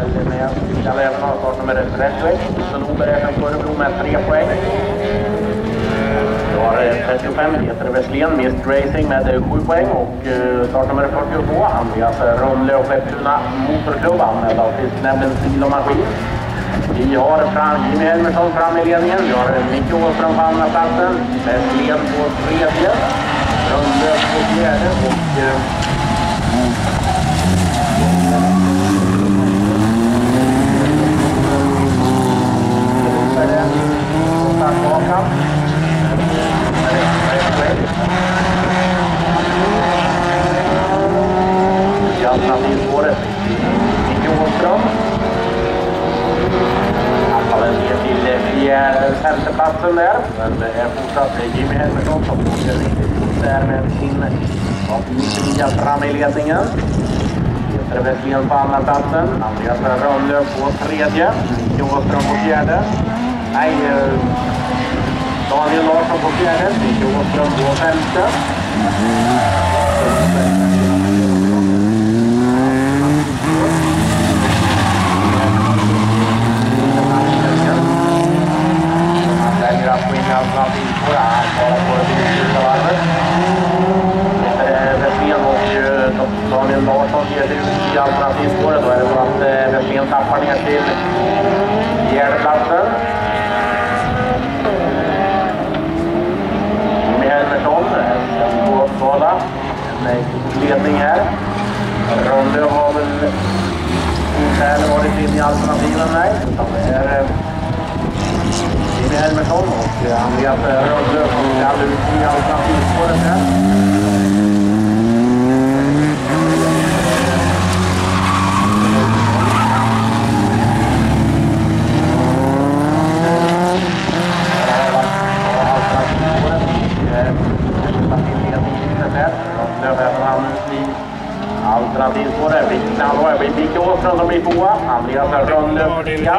med Gallen har startnummer 31. Ober är från Örebro med 3 poäng. Vi har 35 Peter Westlén, Mist Racing med 7 poäng. Och startnummer 42, Andreas Rönnle och Skepptuna Motorklubb anmäld av fisknämnden Bil och Maskin. Vi har Jimmy Helmersson fram i ledningen. Vi har Micke Åström på andra platsen. Westlén på tredje. Rönnle på fjärde och alternativspåret Micke Åström. Anfallen ner till femteplatsen där. Men det är fortsatt Jimmy Helmersson som går riktigt där med sin nya fram i ledningen. Peter Westlén på andra platsen. Andreas Rönnle på tredje. Micke Åström på fjärde. Daniel Larsson på fjärde. Micke Åström på femte. Alternativspår, han talar på det sista varvet. Peter Westlén och Daniel Larsson ger sig ut i alternativspåret. Då är det så att Westlén tappar ner till fjärdeplatsen. Jimmy Helmersson på Uppsala. En ledning här. Rönnle har väl inte varit in i alternativen här. Utan det är Jimmy Helmersson och Andreas Rönnle som ska ut i alternativspåret här. Alternativspåret. Micke Åström som blir tvåa. Andreas Rönnle